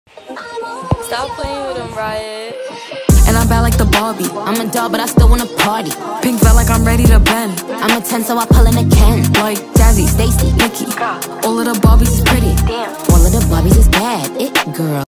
Stop playing with him, Riot. And I'm bad like the Barbie. I'm a doll, but I still wanna party. Pink felt like I'm ready to bend. I'm a 10, so I pull in a Ken. Like Jazzy, Stacy, Nikki. All of the Barbies is pretty. Damn. All of the Barbies is bad. It girl.